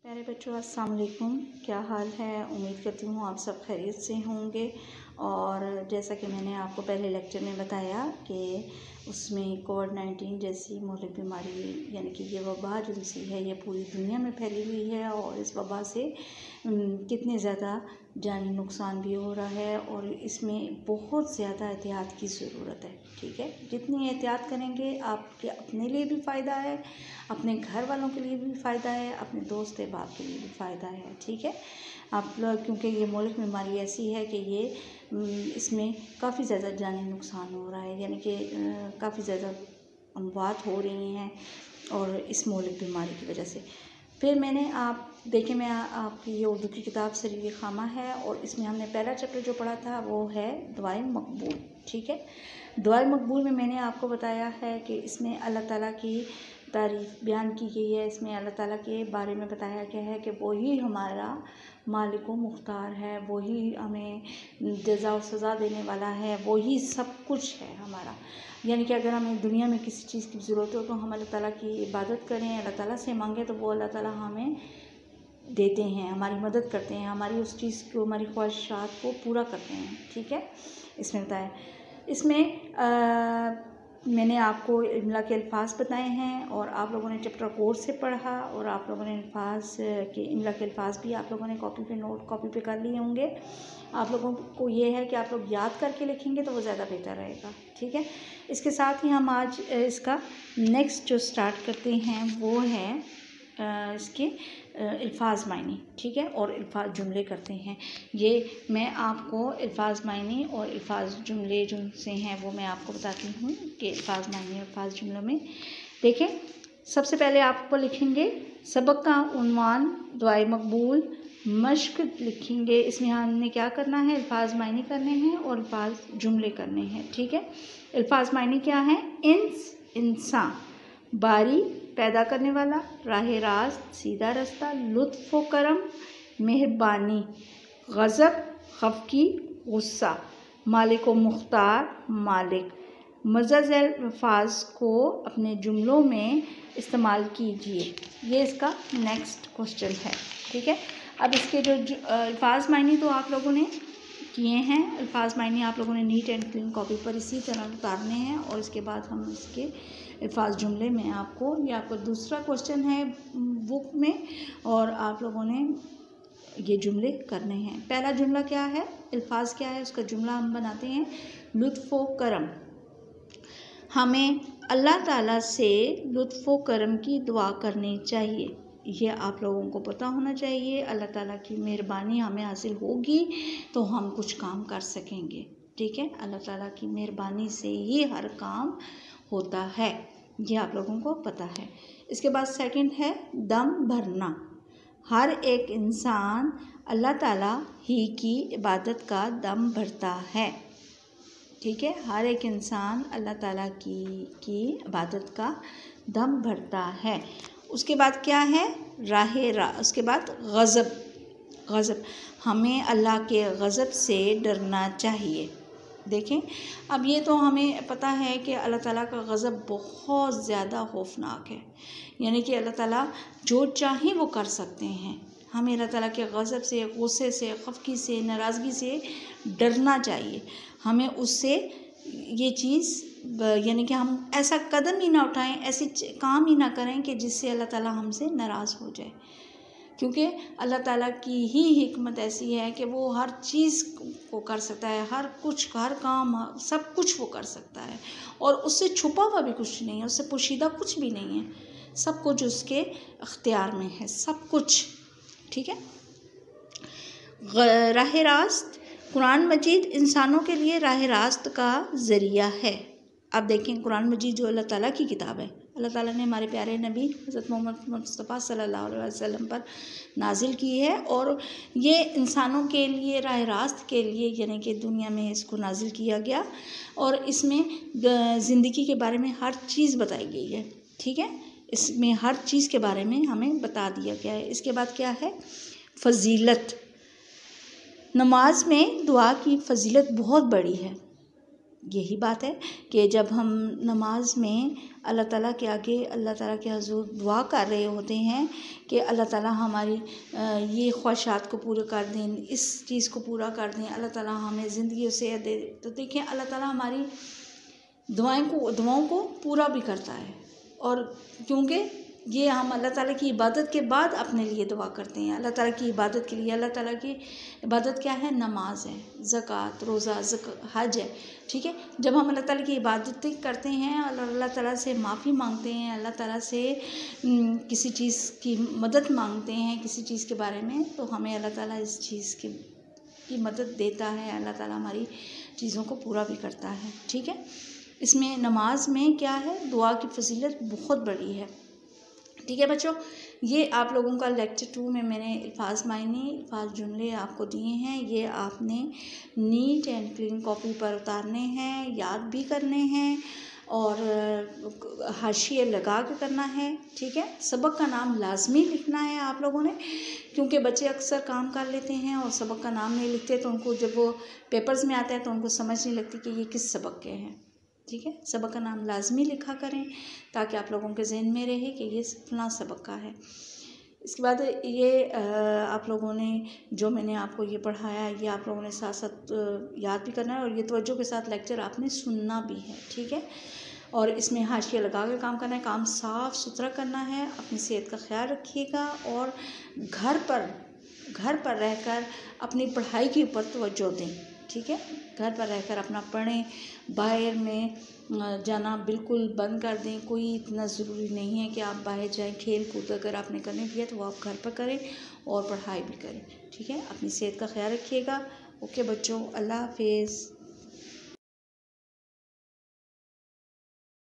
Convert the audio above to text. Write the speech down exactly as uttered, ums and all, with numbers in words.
प्यारे बच्चों, अस्सलाम वालेकुम। क्या हाल है? उम्मीद करती हूँ आप सब खैरियत से होंगे। और जैसा कि मैंने आपको पहले लेक्चर में बताया कि उसमें कोविड नाइन्टीन जैसी मौलिक बीमारी यानी कि ये वबा जो सी है ये पूरी दुनिया में फैली हुई है और इस वबा से कितने ज़्यादा जानी नुकसान भी हो रहा है और इसमें बहुत ज़्यादा एहतियात की ज़रूरत है। ठीक है, जितनी एहतियात करेंगे आपके अपने लिए भी फ़ायदा है, अपने घर वालों के लिए भी फ़ायदा है, अपने दोस्त अहबाब के लिए भी फ़ायदा है। ठीक है, आप लोग क्योंकि ये मौलिक बीमारी ऐसी है कि ये इसमें काफ़ी ज़्यादा जानी नुकसान हो रहा है, यानी कि काफ़ी ज़्यादा अमवात हो रही हैं और इस मौलिक बीमारी की वजह से। फिर मैंने आप देखिए मैं आपकी ये उर्दू की किताब सरीर खामा है और इसमें हमने पहला चैप्टर जो पढ़ा था वो है दुआए मकबूल। ठीक है, दुआए मकबूल में मैंने आपको बताया है कि इसमें अल्लाह ताला की तारीफ़ बयान की गई है। इसमें अल्लाह ताला के बारे में बताया गया है कि वही हमारा मालिक व मुख्तार है, वही हमें जज़ा और सज़ा देने वाला है, वही सब कुछ है हमारा। यानी कि अगर हमें दुनिया में किसी चीज़ की ज़रूरत हो तो हम अल्लाह ताला की इबादत करें, अल्लाह ताला से मांगें तो वो अल्लाह ताला हमें देते हैं, हमारी मदद करते हैं, हमारी उस चीज़ को, हमारी ख्वाहिशात को पूरा करते हैं। ठीक है, इसमें बताया इसमें आ, मैंने आपको इमला के अल्फाज बताए हैं और आप लोगों ने चैप्टर कोर्स से पढ़ा और आप लोगों ने अल्फाज के इमला के अल्फाज भी आप लोगों ने कॉपी पे नोट कॉपी पे कर लिए होंगे। आप लोगों को ये है कि आप लोग याद करके लिखेंगे तो वो ज़्यादा बेहतर रहेगा। ठीक है, इसके साथ ही हम आज इसका नेक्स्ट जो स्टार्ट करते हैं वो है इसके अल्फाज मायने। ठीक है, और अल्फाज जुमले करते हैं। ये मैं आपको अल्फाज मायने और अल्फाज जुमले जो से हैं वो मैं आपको बताती हूँ कि अल्फाज मायने और अल्फाज जुमलों में देखें। सबसे पहले आपको लिखेंगे सबक का उन्वान दुआए मकबूल मश्क लिखेंगे। इसमें हमने क्या करना है, अल्फाज मायने करने हैं और अल्फाज जुमले करने हैं। ठीक है, अल्फाज मायने क्या हैं? इंस इंसान, बारी पैदा करने वाला, राह रास्त सीधा रास्ता, लुत्फ़ व करम मेहरबानी, गज़ब खफकी गुस्सा, मालिक व मुख्तार मालिक। मज़ज़ अल्फाज को अपने जुमलों में इस्तेमाल कीजिए। ये इसका नेक्स्ट क्वेश्चन है। ठीक है, अब इसके जो अल्फाज मायने तो आप लोगों ने किए हैं, अल्फाज मायने आप लोगों ने नीट एंड क्लीन कॉपी पर इसी तरह उतारने हैं और इसके बाद हम इसके अल्फाज जुमले में आपको, ये आपका दूसरा क्वेश्चन है बुक में और आप लोगों ने ये जुमले करने हैं। पहला जुमला क्या है, अल्फाज क्या है, उसका जुमला हम बनाते हैं लुत्फ़ व करम। हमें अल्लाह ताला से लुत्फ़ व करम की दुआ करनी चाहिए, ये आप लोगों को पता होना चाहिए। अल्लाह ताला की मेहरबानी हमें हासिल होगी तो हम कुछ काम कर सकेंगे। ठीक है, अल्लाह ताला की मेहरबानी से ही हर काम होता है, ये आप लोगों को पता है। इसके बाद सेकंड है दम भरना। हर एक इंसान अल्लाह ताला ही की इबादत का दम भरता है। ठीक है, हर एक इंसान अल्लाह ताला की की इबादत का दम भरता है। उसके बाद क्या है, राहे रा उसके बाद गज़ब गज़ब, हमें अल्लाह के गज़ब से डरना चाहिए। देखें, अब ये तो हमें पता है कि अल्लाह ताला का गज़ब बहुत ज़्यादा खौफनाक है, यानी कि अल्लाह ताला जो चाहे वो कर सकते हैं। हमें अल्लाह ताला के गज़ब से, गुस्से से, खफकी से, नाराज़गी से डरना चाहिए। हमें उससे ये चीज़ यानी कि हम ऐसा कदम ही ना उठाएं, ऐसे काम ही ना करें कि जिससे अल्लाह ताला हमसे नाराज़ हो जाए, क्योंकि अल्लाह ताला की ही हिकमत ऐसी है कि वो हर चीज़ को कर सकता है, हर कुछ, हर काम, सब कुछ वो कर सकता है और उससे छुपा हुआ भी कुछ नहीं है, उससे पोशीदा कुछ भी नहीं है, सब कुछ उसके अख्तियार में है, सब कुछ। ठीक है, राह रास्त, कुरान मजीद इंसानों के लिए राह रास्त का ज़रिया है। अब देखें, कुरान मजीद जो अल्लाह ताला की किताब है, अल्लाह ताला ने हमारे प्यारे नबी हज़रत मोहम्मद मुस्तफ़ा सल्लल्लाहु अलैहि वसल्लम पर नाजिल की है और ये इंसानों के लिए राह रास्त के लिए यानी कि दुनिया में इसको नाजिल किया गया और इसमें ज़िंदगी के बारे में हर चीज़ बताई गई है। ठीक है, इसमें हर चीज़ के बारे में हमें बता दिया गया है। इसके बाद क्या है, फ़जीलत। नमाज में दुआ की फ़जीलत बहुत बड़ी है। यही बात है कि जब हम नमाज में अल्लाह ताला के आगे अल्लाह ताला के हुज़ूर दुआ कर रहे होते हैं कि अल्लाह ताला हमारी ये ख्वाहिशात को पूरा कर दें, इस चीज़ को पूरा कर दें, अल्लाह ताला हमें ज़िंदगी से दे। तो देखिए अल्लाह ताला हमारी दुआएं को दुआओं को पूरा भी करता है। और क्योंकि ये हम अल्लाह ताला की इबादत के बाद अपने लिए दुआ करते हैं। अल्लाह ताला की इबादत के लिए, अल्लाह ताला की इबादत क्या है? नमाज है, ज़कात, रोज़ा, हज है, ठीक है। जब हम अल्लाह ताला की इबादतें करते हैं और अल्लाह ताला से माफ़ी मांगते हैं, अल्लाह ताला से किसी चीज़ की मदद मांगते हैं, किसी चीज़ के बारे में, तो हमें अल्लाह ताला इस चीज़ की की मदद देता है। अल्लाह ताला हमारी चीज़ों को पूरा भी करता है, ठीक है। इसमें नमाज में क्या है? दुआ की फजीलत बहुत बड़ी है, ठीक है बच्चों। ये आप लोगों का लेक्चर टू में मैंने अल्फाज मायने, अल्फाज जुमले आपको दिए हैं। ये आपने नीट एंड क्लीन कॉपी पर उतारने हैं, याद भी करने हैं और हाशिए लगा के करना है, ठीक है। सबक का नाम लाजमी लिखना है आप लोगों ने, क्योंकि बच्चे अक्सर काम कर लेते हैं और सबक का नाम नहीं लिखते, तो उनको जब वो पेपर्स में आता है तो उनको समझ नहीं लगती कि ये किस सबक के हैं, ठीक है। सबक का नाम लाजमी लिखा करें ताकि आप लोगों के जहन में रहे कि ये फलां सबक का है। इसके बाद ये आप लोगों ने जो मैंने आपको ये पढ़ाया, ये आप लोगों ने साथ साथ याद भी करना है और ये तवज्जो के साथ लेक्चर आपने सुनना भी है, ठीक है। और इसमें हाशिया लगा कर काम करना है, काम साफ़ सुथरा करना है, अपनी सेहत का ख्याल रखिएगा और घर पर घर पर रहकर अपनी पढ़ाई के ऊपर तवज्जो दें, ठीक है। घर पर रहकर अपना पढ़ें, बाहर में जाना बिल्कुल बंद कर दें। कोई इतना ज़रूरी नहीं है कि आप बाहर जाएं। खेल कूद अगर आपने करने की है तो वो आप घर पर करें और पढ़ाई भी करें, ठीक है। अपनी सेहत का ख्याल रखिएगा। ओके बच्चों, अल्लाह हाफिज़।